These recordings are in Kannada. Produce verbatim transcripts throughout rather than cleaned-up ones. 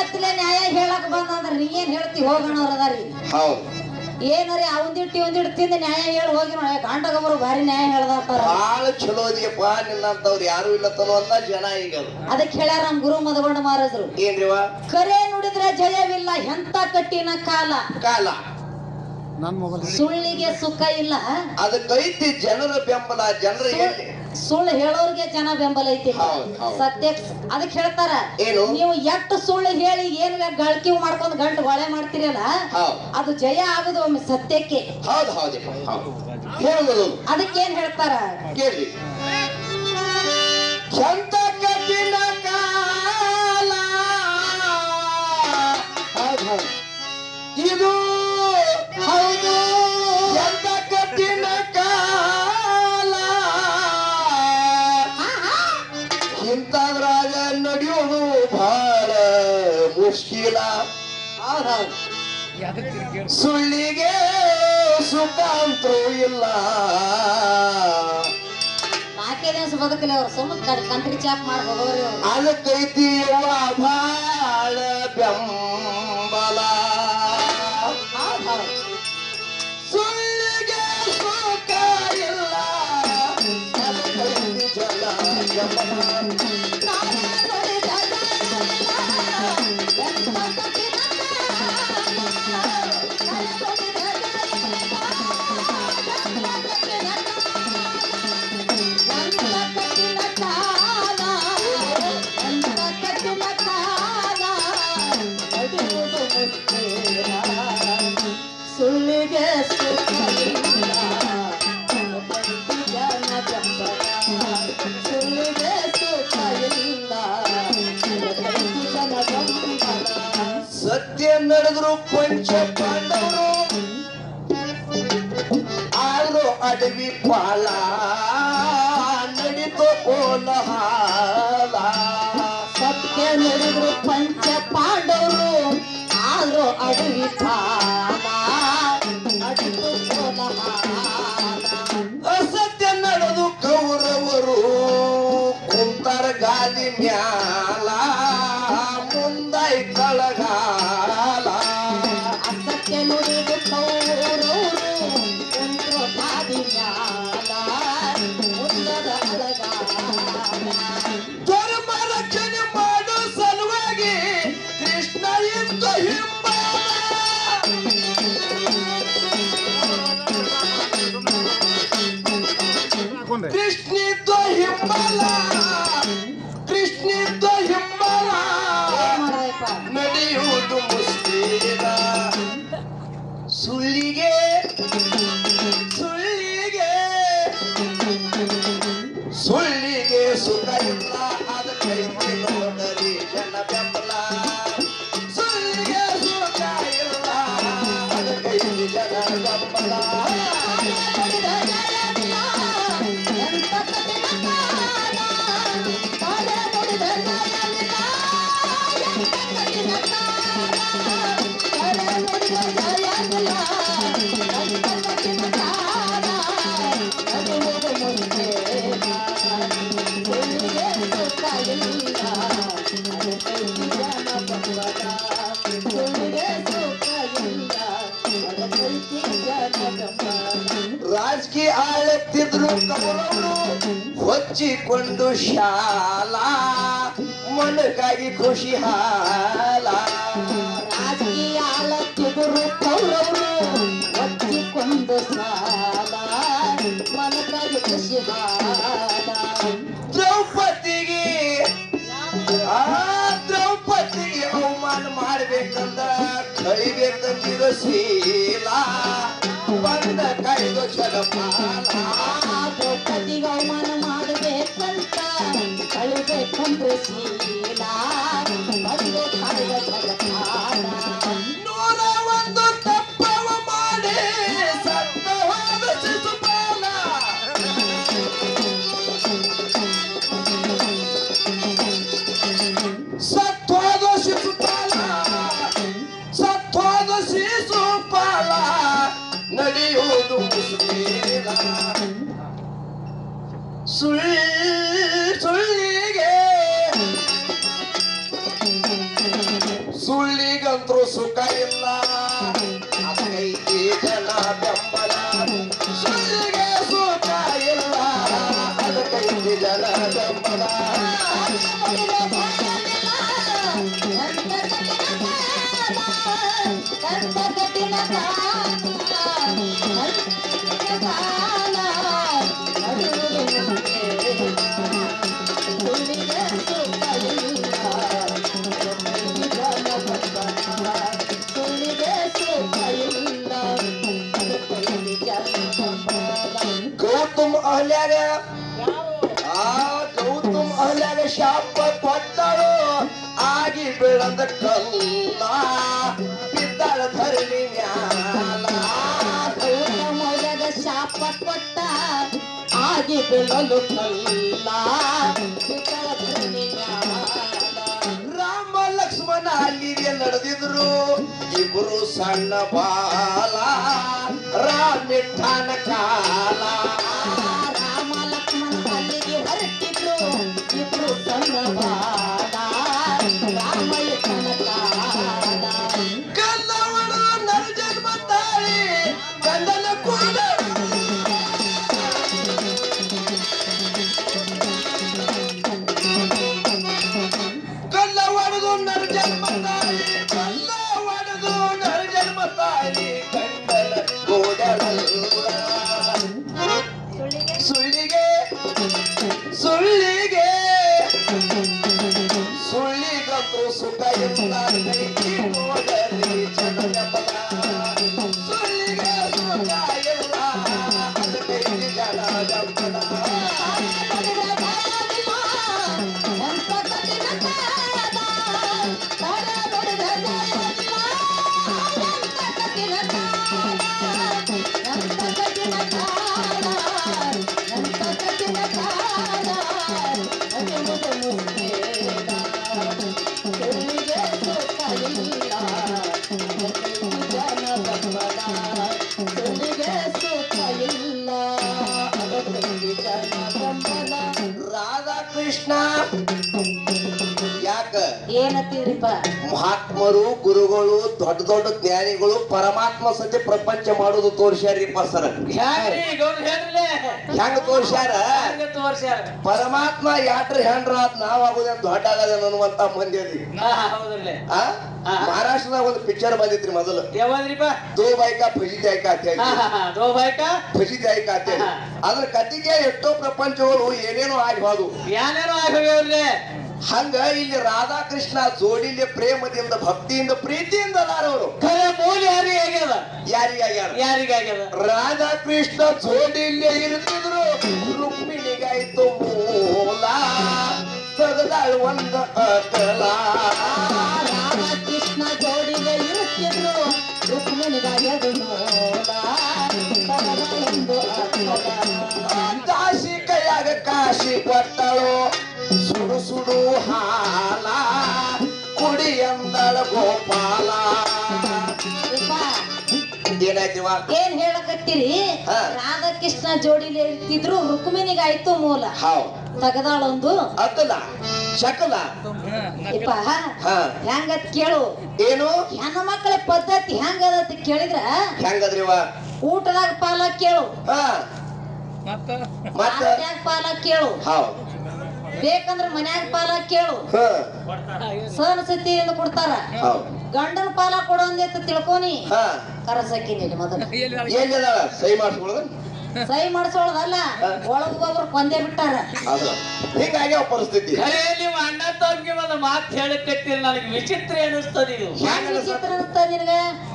ಗಟ್ಲೆ ನ್ಯಾಯ ಹೇಳಕ್ ಬಂದಂದ್ರ ನೀ ಏನ್ ಹೇಳ್ತಿ ಹೋಗೋಣವ್ರ ಅದಾರಿ ಹೌದು ಏನರಿ ಅವಂದಿಟ್ಟು ಒಂದಿಟ್ಟು ತಿಂದ ನ್ಯಾಯ ಹೇಳಿ ಹೋಗಿ ಕಾಂಟಗಮರು ಭಾರಿ ನ್ಯಾಯ ಹೇಳ್ದಾರ ಬಾಳ ಚಲೋ ಇದೆಯಪ್ಪ ನಿನ್ನಂತವ್ರು ಯಾರು ಇಲ್ಲ ತನ್ನುವಂತ ಜನ ಈಗ ಅದಕ್ಕೆ ಹೇಳ್ಯಾರ ನಮ್ ಗುರು ಮದಗೊಂಡ ಮಹಾರಾಜರು ಏನ್ರಿವ ಕರೆ ನುಡಿದ್ರೆ ಜಯವಿಲ್ಲ ಎಂತ ಕಟ್ಟಿನ ಕಾಲ ಕಾಲ ಸುಳ್ಳಿಗೆ ಸುಖ ಇಲ್ಲ ಅದಕ್ಕೈತಿ ಜನರ ಬೆಂಬಲ ಜನರ ಎಲ್ಲಿ ಸುಳ್ಳು ಹೇಳೋರ್ಗೆ ಜನ ಬೆಂಬಲ ಐತಿ ಸತ್ಯ ಅದಕ್ಕೆ ಹೇಳ್ತಾರ ನೀವು ಎಷ್ಟು ಸುಳ್ಳು ಹೇಳಿ ಏನ್ ಗಳಿಕೆ ಮಾಡ್ಕೊಂಡ್ ಗಂಟು ಗೊಳೆ ಮಾಡ್ತೀರಲ್ಲ ಅದು ಜಯ ಆಗುದು ಒಮ್ಮೆ ಸತ್ಯಕ್ಕೆ ಹೌದು ಹೌದು ಹೇಳುವುದು ಅದಕ್ಕೇನ್ ಹೇಳ್ತಾರ ಕೇಳಿ ಎಂತ ಕಠಿಣ ಕಾಲ ಇದು ಹೌದು ಎಂತ ಕಠಿಣ ಕಾಲ ಇಂಥದ್ರಾಗ ನಡೆಯೋದು ಬಹಳ ಮುಷ್ಕಿಲ ಸುಳ್ಳಿಗೆ ಸುಖ ಅಂತೂ ಇಲ್ಲ ನಾಲ್ಕೇ ದಿವಸ ಬದುಕಲಿ ಅವ್ರು ಸುಮ್ಮನೆ ಕಂತ್ರಿ ಚಾಪ್ ಮಾಡಿ ಹೋಗೋರಿ ಅದಕ್ಕೈತಿ ಬಹಳ ಬೆಂಬಲ ಸುಳ್ಳಿಗೆ ಸುಖ ಇಲ್ಲ ಅದಕ್ಕೈತಿ ಜನ ಸುಳ್ಳಿಗೆ ಸುಖ ಸುಳ್ಳಿಗೆ ಸುಖ ಇಲ್ಲ ಸತ್ಯ ನಡೆದ್ರು ಪಂಚ ಪಾಂಡವರು ಆದ್ರೂ ಅಡವಿ ಪಾಲ ನಡಿತು ಕೋಲಹಾಲ ಸತ್ಯ ನಡೆದ್ರು ಪಂಚ ಪಾಂಡವರು ಆದ್ರೂ ಅಡವಿ ಪಾಲ ನಡಿತು ಕೋಲಹಾಲ ಅಸತ್ಯ ನಡೆದು ಕೌರವರು ಕುಂತರ ಗಾದಿ ಮ್ಯಾಲ ಮುಂದೈ ಕಳಗಾಲ ಅಸತ್ಯ ನುಡಿದು ಕೌರವರು ಕುಂತರು ಗಾದಿ ಮ್ಯಾಲ ಮುಂದದ ಅಳಗಾಲ ಧರ್ಮ ರಕ್ಷಣೆ ಮಾಡೋ ಸಲುವಾಗಿ ಕೃಷ್ಣ ಎಂದು ಹಿಂಬಾಲ ಕೃಷ್ಣಿದ್ದ ಹಿಂಬಲ ಕೃಷ್ಣಿದ್ದ ಹಿಂಬಲ ನಡೆಯುವುದು ಮುಸ್ಲಿಮ ಸುಳ್ಳಿಗೆ ಸುಳ್ಳಿಗೆ ಸುಳ್ಳಿಗೆ ಸುಖ ಇಲ್ಲ ಅದಕ್ಕೈತಿ ನೋಡರಿ ಜನ ಬೆಂಬಲ ಸುಳ್ಳಿಗೆ ಸುಖ ಇಲ್ಲ ಅದಕ್ಕೈತಿ ಜನ ಬೆಂಬಲ ರಾಜಕೀಯ ಆಳುತ್ತಿದ್ರು ಕೌರವರು ಹೊಚ್ಚಿಕೊಂಡು ಶಾಲಾ ಮನಗಾಗಿ ಖುಷಿ ಹಾಲ ರಾಜಕೀಯ ಆಳುತ್ತಿದ್ರು ಕೌರವರು ಹೊಚ್ಚಿಕೊಂಡು ಸಾಲ ಮನಗಾಗಿ ಖುಷಿ ಹಾಲ ದ್ರೌಪದಿಗೆ ಆ ದ್ರೌಪದಿಗೆ ಅವಮಾನ ಮಾಡ್ಬೇಕಂದ ಕಳಿಬೇಕಂದಿರೋ ಶೀಲ ಬಂದ ಕೈದು ಜಗಪಾಲ ದ್ರೌಪದಿಗೆ ಅವಮಾನ ಮಾಡಬೇಕಂತ ಕಳಿಬೇಕಂದ್ರೆ ಶೀಲ ಬಂದು ಕೈದ ಜಗಪಾಲ ನೂರ ಒಂದು ತಪ್ಪವ ಮಾಡಿ ಸತ್ತವಾದ ಶಿಶುಪಾಲ ಸತ್ವಾದ ಶಿಶುಪಾಲ ಸತ್ವಾದ ಶಿಶುಪಾಲ ನಡೆಯುವುದು ಮುಸ್ಲಿಮ ಸುಳ್ಳು ಸುಳ್ಳಿಗೆ ಸುಳ್ಳಿಗಂತರೂ ಸುಖ ಇಲ್ಲ ಅದಕ್ಕೈತಿ ಜನ ಬೆಂಬಲ ಸುಳ್ಳಿಗೆ ಸುಖ ಇಲ್ಲ ಅದಕ್ಕೈತಿ ಜನ ಬೆಂಬಲ ಗೌತಮ್ ಅಹಲ್ಯಾಗ ಆ ಗೌತಮ್ ಅಹಲ್ಯಾಗ ಶಾಪ ಕೊಟ್ಟಳು ಆಗಿ ಬೆಳೆದ ಕಲ್ಲ ಬಿದ್ದಾಳ ಧರಣಿ ಮ್ಯಾಲ ಗೌತಮ್ ಅಹಲ್ಯಾಗ ಶಾಪ ಕೊಟ್ಟ ಆಗಿ ಬೆಳಲು ಕಲ್ಲ ಬಿದ್ದಾಳ ಧರಣಿ ಮ್ಯಾಲ ರಾಮ ಲಕ್ಷ್ಮಣ ಅಲ್ಲಿಗೆ ನಡೆದಿದ್ರು ಇಬ್ರು ಸಣ್ಣ ಬಾಲ ರಾಮಿಠಾನ ಕಾಲ ರಾಮ ಲಕ್ಷ್ಮಣ ಅಲ್ಲಿಗೆ ಹೊರಟಿದ್ರು ಇಬ್ರು ಸಣ್ಣ ಬಾಲ ರಾಮಯ್ಯನ ಕಾಲ ಕಲ್ಲವಳ ನರ ಜನ್ಮ ತಾಳಿ ಗಂಡನ ಕೂಡ ಕಲ್ಲ ಒಡೆದು ನರ ಜನ್ಮ ತಾಳಿ ಕಲ್ಲ ಒಡೆದು ನರ ಜನ್ಮ ತಾಳಿ ಗಂಡನ ಗೋಡರಲ್ಲ ಸುಳ್ಳಿಗೆ ಸುಳ್ಳಿಗೆ ಸುಳ್ಳಿಗಂತೂ ಸುಖ ಇಲ್ಲ ಕೈಗೆ ನೋಡಲಿ ಜನ ಬೆಂಬಲ ಸುಳ್ಳಿಗೆ ಸುಖ ಇಲ್ಲ ಅದಕ್ಕೈತಿ ಜನ ಬೆಂಬಲ ರಾಧಾಕೃಷ್ಣ ಯಾಕ ಏನತ್ತೀರಿಪ್ಪ ಮಹಾತ್ಮರು ಗುರುಗಳು ದೊಡ್ಡ ದೊಡ್ಡ ಜ್ಞಾನಿಗಳು ಪರಮಾತ್ಮ ಸತಿ ಪ್ರಪಂಚ ಮಾಡೋದು ತೋರ್ಸ್ಯಾರಿಪ್ಪ ಸರ್ ಹೆಂಗ ತೋರ್ಸ್ಯಾರ ಪರಮಾತ್ಮ ಯಾಟ್ರ ಹೆಂಡ್ರ ಅದ್ ನಾವ್ ಆಗೋದೇನ್ ದೊಡ್ಡ ಆಗದ ಅನ್ನುವಂತ ಮಂದಿ ಅದಿ ಆ ಮಹಾರಾಷ್ಟ್ರದಾಗ ಒಂದು ಪಿಕ್ಚರ್ ಬಂದಿತ್ರಿ ಮೊದಲು ಯಾವ್ದ್ರಿಪ್ಪ ದೋ ಬೈಕ ಫಜಿತಿ ಆಯ್ಕ ಅಂತ ಹೇಳಿ ದೋ ಬೈಕ ಫಜಿತಿ ಆಯ್ಕ ಅಂತ ಹೇಳಿ ಅದ್ರ ಕತಿಗೆ ಎಷ್ಟೋ ಪ್ರಪಂಚಗಳು ಏನೇನೋ ಆಗಿ ಹೋದು ಏನೇನೋ ಆಗಿ ಹಂಗ ಇಲ್ಲಿ ರಾಧಾಕೃಷ್ಣ ಜೋಡಿಲಿ ಪ್ರೇಮದಿಂದ ಭಕ್ತಿಯಿಂದ ಪ್ರೀತಿಯಿಂದ ಅದಾರವರು ಖರೆ ಮೂಲ ಯಾರಿಗೆ ಆಗ್ಯದ ಯಾರಿಗಾಗ್ಯಾರ ಯಾರಿಗೆ ಆಗ್ಯದ ರಾಧಾಕೃಷ್ಣ ಜೋಡಿಲ್ಲೇ ಇರ್ತಿದ್ರು ರುಕ್ಮಿಣಿಗಾಯ್ತು ಮೂಲ ತೆಗೆದಾಳು ಒಂದ ಅಕಲ ರಾಮಕೃಷ್ಣ ಜೋಡಿಗೆ ಇರುತ್ತಿದ್ರು ರುಕ್ಮಿಣಿಗಾಗ್ಯದು ಮೂಲ ಒಂದು ಕಾಶಿ ಕೈಯಾಗ ಕಾಶಿ ಕೊಟ್ಟಳು ಸುಡು ಸುಡು ಹಾಲ ಕುಡಿ ಎಂದಳ ಗೋಪಾಲ ಏನಾಯ್ತಿವ ಏನ್ ಹೇಳಕತ್ತೀರಿ ಹಾ. ರಾಧಾಕೃಷ್ಣ ಜೋಡಿಲಿ ಇರ್ತಿದ್ರು ರುಕ್ಮಿಣಿಗಾಯ್ತು ಮೂಲ ಹೌದ್ ತಗದಾಳೊಂದು ಅತ್ತಲ ಶಕಲ ಇಪ್ಪ ಹಾ ಹೆಂಗತ್ ಕೇಳು ಏನು ಹೆಣ್ಣು ಮಕ್ಕಳ ಪದ್ಧತಿ ಹೆಂಗದ ಕೇಳಿದ್ರ ಹೆಂಗದ್ರಿವ ಊಟದಾಗ ಪಾಲ ಕೇಳು ಹಾ ಮತ್ತ ಆಸ್ತ್ಯಾಗ ಪಾಲ ಕೇಳು ಹೌದ್ ಬೇಕಂದ್ರ ಮನ್ಯಾಗ ಪಾಲ ಕೇಳು ಹ ಸಹನ ಸತಿಯಿಂದ ಕೊಡ್ತಾರ ಹೌದ್ ಗಂಡನ ಪಾಲ ಕೊಡೋಂದೇತ ತಿಳ್ಕೊನಿ ಹಾ ಕರಸಕ್ಕಿನಿ ಮೊದಲು ಎಲ್ಲಿದಾಳ ಸಹಿ ಮಾಡಿಸ್ಕೊಳ್ಳೋದು ಸಹಿ ಮಾಡಿಸೋಳದಲ್ಲ ಒಳಗ್ ಒಬ್ರು ಕೊಂದೇ ಬಿಟ್ಟಾರ ಅದು ಹಿಂಗಾಗ್ಯಾವ ಪರಿಸ್ಥಿತಿ ಖರೆ ನೀವು ಅಣ್ಣ ತಂಗಿ ಒಂದು ಮಾತು ಹೇಳಕತ್ತೀರಿ ನನಗೆ ವಿಚಿತ್ರ ಅನಿಸ್ತದ ಇದು ಹೆಂಗ್ ವಿಚಿತ್ರ ಅನಿಸ್ತ ನಿನಗ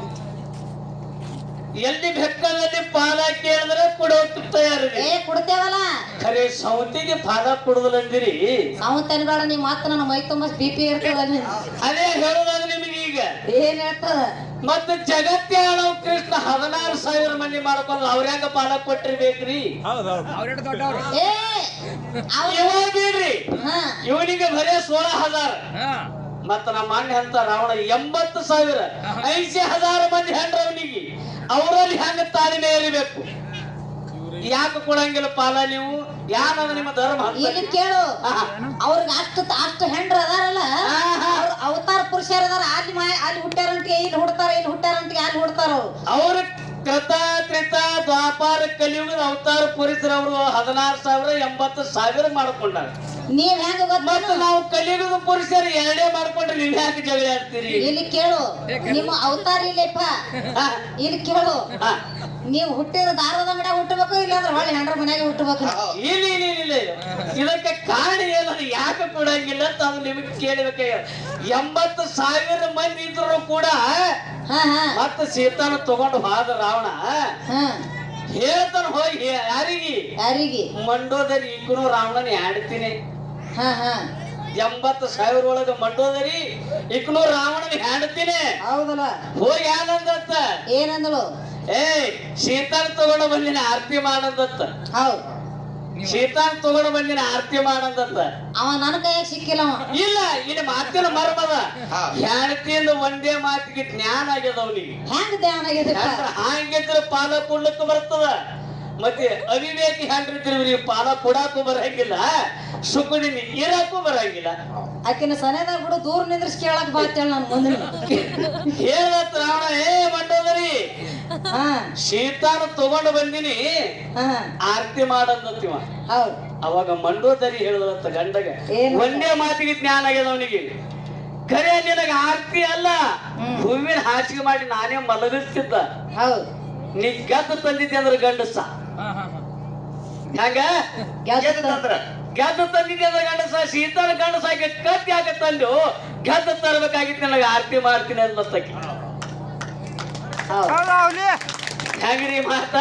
ಎಲ್ಲಿ ಬೆಕ್ಕದಲ್ಲಿ ಪಾಲ ಕೇಳಿದ್ರೆ ಕೊಡೋಕ್ ತಯಾರಿದೆ ಏ ಕೊಡ್ತೇವಲ್ಲ ಖರೆ ಸೌತಿಗೆ ಪಾದ ಕೊಡುದಿಲ್ಲಂದಿರಿ ಸಾವಂತನ ಬೇಡ ನೀ ಮಾತ್ರ ನನ್ನ ಮೈ ತುಂಬ ಬಿ ಪಿ ಇರ್ತದ ನೀನ್. ಅದೇ ಹೇಳೋದಾದ್ರೆ ನಿಮಗೆ ಈಗ ಏನ್ ಹೇಳ್ತದ ಮತ್ತೆ ಜಗತ್ತೇ ಆಳೋ ಕೃಷ್ಣ ಹದಿನಾರು ಸಾವಿರ ಮಂದಿ ಮಾಡ್ಕೊಂಡು ಅವ್ರ್ಯಾಂಗ ಪಾಲ ಕೊಟ್ಟಿರ್ಬೇಕ್ರಿ ಏ ಅವ್ರ- ಇವ ಬಿಡ್ರಿ ಹಾ ಇವನಿಗೆ ಬರೇ ಸೋಳ ಹಜಾರ್ ಮತ್ತ ನಮ್ಮ ಅಣ್ಣ ಅಂತ ರಾವಣ ಎಂಬತ್ತು ಸಾವಿರ ಐಸಿ ಹಜಾರು ಮಂದಿ ಹೆಂಡ್ರ ಅವನಿಗೆ ಅವರಲ್ಲಿ ಹೆಂಗ ತಾಳ್ಮೆ ಇರಬೇಕು ಯಾಕೆ ಕೊಡಂಗಿಲ್ಲ ಪಾಲ ನೀವು ಯಾನದ ನಿಮ್ಮ ಧರ್ಮ ಇಲ್ಲಿ ಕೇಳು ಅವ್ರಿಗೆ ಅಷ್ಟು ಅಷ್ಟು ಹೆಂಡ್ರ ಅದಾರಲ್ಲ ಅವ್ರ ಅವತಾರ ಪುರುಷರ ಅದಾರ ಅಲ್ಲಿ ಮಾ ಅಲ್ಲಿ ಹುಟ್ಟಾರಂಟಿಗೆ ಇಲ್ಲಿ ಹುಡ್ತಾರ ಇಲ್ಲಿ ಹುಟ್ಟಾರಂಟಿಗೆ ಅಲ್ಲಿ ಹುಡ್ತಾರ ಅವ್ರ ಕೃತ ತ್ರಿತ ದ್ವಾಪಾರ ಕಲಿಯುಗದ ಅವತಾರ ಪುರುಷರವರು ಹದಿನಾರು ಸಾವಿರ ಎಂಬತ್ತು ಸಾವಿರ ಮಾಡ್ಕೊಂಡಾರ. ನೀವ್ ಹೆಂಗ ಮತ್ತೆ ನಾವು ಕಲಿಯುಗದ ಪುರುಷರು ಎರಡೇ ಮಾಡ್ಕೊಂಡ್ರೆ ನೀವ್ ಯಾಕೆ ಜಗಳ ಆಡ್ತೀರಿ? ಇಲ್ಲಿ ಕೇಳು, ನಿಮ್ಮ ಅವತಾರ ಇಲ್ಲಪ್ಪ. ಇಲ್ಲಿ ಕೇಳು, ನೀವು ಹುಟ್ಟಿದ ದಾರದ ಅಂಗಡ ಹುಟ್ಟಬೇಕು, ಇಲ್ಲಾಂದ್ರೆ ಹೊಳ್ಳಿ ಹೆಂಡ್ರ ಮನ್ಯಾಗ ಹುಟ್ಟಬೇಕು. ಇಲ್ಲ ಇಲ್ಲ ಇಲ್ಲ ಇದಕ್ಕೆ ಕಾರಣ ಏನು ಯಾಕೆ ಕೊಡಂಗಿಲ್ಲ ಅಂತ ಅದು ನಿಮಗೆ ಕೇಳಬೇಕ. ಎಂಬತ್ತು ಸಾವಿರ ಮಂದಿ ಇದ್ರು ಕೂಡ ಮತ್ತೆ ಸೀತಾನ ತಗೊಂಡು ಹೋದ ರಾವಣ ಹೇಳ್ತಾನ ಹೋಗಿ ಯಾರಿಗೆ ಯಾರಿಗೆ ಮಂಡೋದರಿ ಈಗನು ರಾವಣನ ಆಡ್ತೀನಿ. ಹಾ ಹಾ ಎಂಬತ್ತು ಸಾವಿರ ಒಳಗ ಮಂಡೋದರಿ ಈಗನು ರಾವಣನ ಹಾಡ್ತೀನಿ. ಹೌದಲ್ಲ, ಹೋಗಿ ಏನಂದತ್ತ ಏನಂದಳು? ಏ ಸೀತಾನ ತಗೊಂಡು ಬಂದಿನ ಆರತಿ ಮಾಡಂದತ್ತ. ಹೌದು, ಸೀತಾನ್ ತಗೊಂಡು ಬಂದಿನ ಆರತಿ ಮಾಡಂದತ್ತ. ಅವ ನನ್ನ ಕೈಯಾಗ ಸಿಕ್ಕಿಲ್ಲ. ಇಲ್ಲ, ಇಲ್ಲಿ ಮಾತಿನ ಮರ್ಮದ ಹೆಣ್ತಿಯಿಂದ ಒಂದೇ ಮಾತಿಗೆ ಜ್ಞಾನ ಆಗ್ಯದ ಅವನಿಗೆ. ಹೆಂಗ ಧ್ಯಾನ ಆಗ್ಯದ? ಹಂಗಿದ್ರೆ ಪಾಲ ಕೊಡ್ಲಿಕ್ಕೆ ಬರ್ತದ. ಮತ್ತೆ ಅವಿವೇಕಿ ಹೆಂಡ್ರಿದ್ರಿ ಪಾಲ ಕೊಡಾಕು ಬರಂಗಿಲ್ಲ, ಸುಗುಣಿನಿ ಇರಾಕು ಬರಂಗಿಲ್ಲ. ಆಕಿನ ಸನೇದಾಗ ಬಿಡು, ದೂರ ನಿಂದ್ರಿಸಿ ಕೇಳಕ್ ಬಾತೇಳ ನಾನು ಮುಂದೆ ಹೇಳತ್ ರಾವಣ, ಏ ಮಂಡೋದರಿ ಸೀತಾನ ತಗೊಂಡು ಬಂದಿನಿ ಆರತಿ ಮಾಡಂದತ್ತಿವ. ಹೌದು, ಅವಾಗ ಮಂಡೋದರಿ ಹೇಳಿದತ್ತ ಗಂಡಗ, ಒಂದೇ ಮಾತಿಗೆ ಜ್ಞಾನ ಆಗ್ಯದ ಅವನಿಗೆ. ಖರೆ ನಿನಗ ಆರತಿ ಅಲ್ಲ, ಹೂವಿನ ಹಾಸಿಗೆ ಮಾಡಿ ನಾನೇ ಮಲಗಿಸ್ತಿದ್ದ. ಹೌದು, ನೀ ಗೆದ್ದು ತಂದಿದ್ದೆ ಅಂದ್ರೆ ಗಂಡಸ. ಹೆಂಗ ಗೆದ್ದಂದ್ರ ಗೆದ್ದು ತಂದಿದ್ದೆ ಅಂದ್ರೆ ಗಂಡಸ. ಸೀತಾನ ಗಂಡಸ ಹಾಕಿ ಕತ್ತಿ ಹಾಕ ತಂದು ಗೆದ್ದು ತರಬೇಕಾಗಿತ್ತು, ನನಗೆ ಆರತಿ ಮಾಡ್ತೀನಿ ಅನ್ನತ್ತಕ್ಕೆ. ಹೆಂಗ್ರಿ ಮಾತ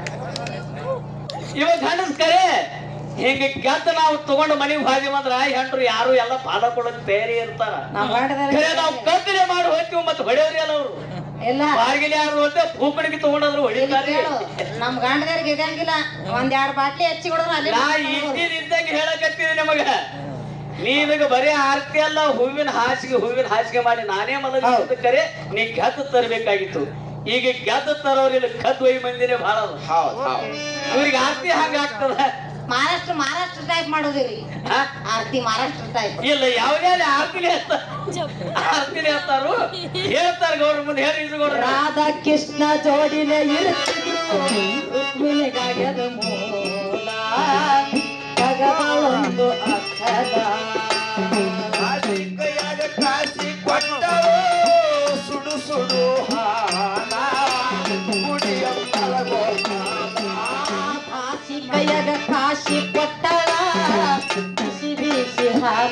ಇವಾಗ ಗಂಡಸ್ ಕರೆ ಹಿಂಗ ಗೆದ್ದ ನಾವು ತಗೊಂಡು ಮನೆಗೆ ಹೋದ್ವಿ ಅಂದ್ರ ಹೆಂಡ್ರು ಯಾರು ಎಲ್ಲ ಪಾಲ ಕೊಡಕ್ ತಯಾರಿ ಇರ್ತಾರ. ನಾವು ಕತ್ತಲೆ ಮಾಡಿ ಹೋಗ್ತೀವಿ, ಮತ್ತೆ ಹೊಡೆಯವ್ರಿ ಅಲ್ಲ ಅವ್ರು ಬಾರ್ಗಿಲಿ ಯಾರು ಅಂತ ಭೂಕಣಿಗೆ ತಗೊಂಡಾದ್ರು ಹೊಡಿತಾರೆ. ನಮ್ ಗಂಡದವ್ರಿಗೆ ಇದಂಗಿಲ್ಲ, ಒಂದ್ ಎರಡ್ ಬಾಟ್ಲಿ ಹೆಚ್ಚಿ ಕೊಡೋದು. ನಾ ಇದ್ದಂಗೆ ಹೇಳಕತ್ತೀನಿ ನಿಮಗ, ನೀನಗ ಬರೀ ಆರತಿ ಅಲ್ಲ ಹೂವಿನ ಹಾಸಿಗೆ ಹೂವಿನ ಹಾಸಿಗೆ ಮಾಡಿ ನಾನೇ ಮಲಗಿದ ಕರೆ ನೀ ಗೆದ್ದು ತರಬೇಕಾಗಿತ್ತು. ಈಗ ಗೆದ್ದು ತರೋರಿಲ್ಲ, ಕದ್ದು ಒಯ್ ಮಂದಿನೇ ಬಹಳ. ಇವ್ರಿಗೆ ಆರತಿ ಹಂಗ ಆಗ್ತದ. ಮಹಾರಾಷ್ಟ್ರ ಮಹಾರಾಷ್ಟ್ರ ಟೈಪ್ ಮಾಡೋದಿರಿ ಆರತಿ, ಮಹಾರಾಷ್ಟ್ರ ಟೈಪ್ ಇಲ್ಲ. ಯಾವ್ದೇ ಆರತಿನೇ ಹೇಳ್ತಾರ, ಆರತಿನೇ ಹೇಳ್ತಾರು ಹೇಳ್ತಾರ ಗೌಡ್ರ ಮುಂದೆ ಹೇಳಿ. ಇದು ಗೌಡ್ರ ರಾಧಾ ಕೃಷ್ಣ ಜೋಡಿಲೆ ರುಕ್ಮಿಣಿಗಾಗ್ಯದ ಮೂಲ ಜಗದೊಂದು ಅಕ್ಕದ ಕಾಸಿ ಕೊಟ್ಟರು ಸುಡು ಸುಡು ಹಾಲ ಕಾಶಿ ಕೈಯಾಗ ಕಾಶಿ ಕೊಟ್ಟಳ ಬಿಸಿ ಬಿಸಿ ಹಾಲ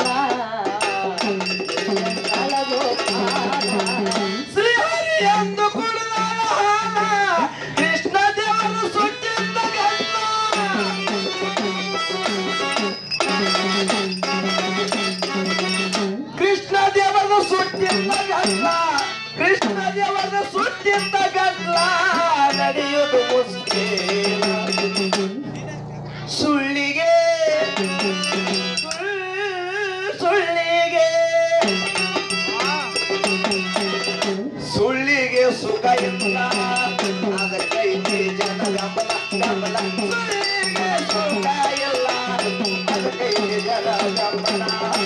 ಶ್ರೀಹರಿ ಎಂದು ಕುಡಿದ ಕೃಷ್ಣ ದೇವರು ಸುಟ್ಟಿದ್ದ ಕೃಷ್ಣ ದೇವರ ಸುಟ್ಟಿದ್ದ ಗಲ್ಲ ಕೃಷ್ಣ ದೇವರ ಸುಟ್ಟಿದ್ದ ಗಲ್ಲ ನಡೆಯುವುದು ಮುಸ್ಲಿಂ ಸುಳ್ಳಿಗೆ ಸುಳ್ಳಿಗೆ ಸುಳ್ಳಿಗೆ ಸುಖ ಇಲ್ಲ, ಅದಕ್ಕೈತಿ ಜನ ಗಮಲ ಗಮಲ. ಸುಳ್ಳಿಗೆ ಸುಖ ಇಲ್ಲ, ಅದಕ್ಕೈತಿ ಜನ ಗಮಲ.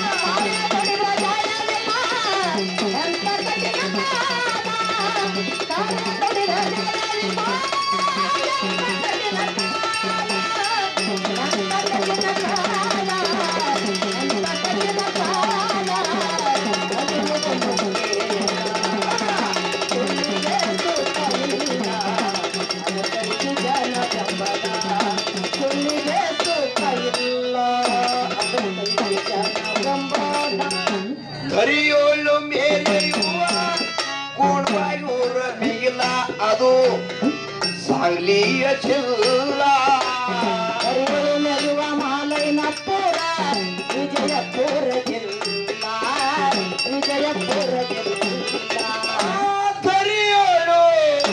ಹರಿಯೋಳು ಮೇಲೆಯುವ ಕೋಣವಾಯೂರ ಮೇಲ ಅದು ಸಾಂಗ್ಲಿಯ ಜಿಲ್ಲ. ಹರಿಯೋಳು ಮೆಲುವ ಮಾಲೈನಪುರ ವಿಜಯಪುರ ಜಿಲ್ಲಾ ವಿಜಯಪುರ ಜಿಲ್ಲಾ. ಹರಿಯೋಳು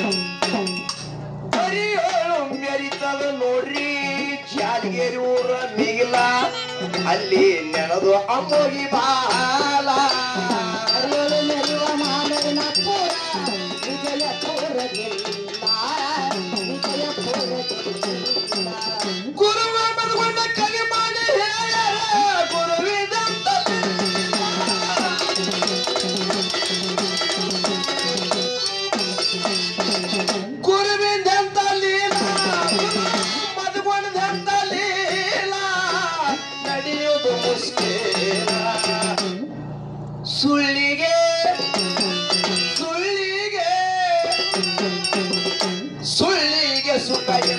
ಹರಿಯೋಳು ಮೆರಿತದ ನೋಡ್ರಿ ಜಾಲಗೇರಿ ಊರ ಮೇಲ ಅಲ್ಲಿ ನೆನದು ಅಮ್ಮೋಗಿ ಬಾಲ. ಹರಿಯೋಳು ಮೆಲುವ ಮಾಲೈನಪುರ ವಿಜಯಪುರ ಜಿಲ್ಲಾ ವಿಜಯಪುರ ಜಿಲ್ಲಾ. ಗುರುವ ಮನಗೊಂಡ ಕಲಿ ಮಾಡಿ ಹೇಳ ಗುರುವಿದಂತ ಬೇಕಾಗಿಲ್ಲ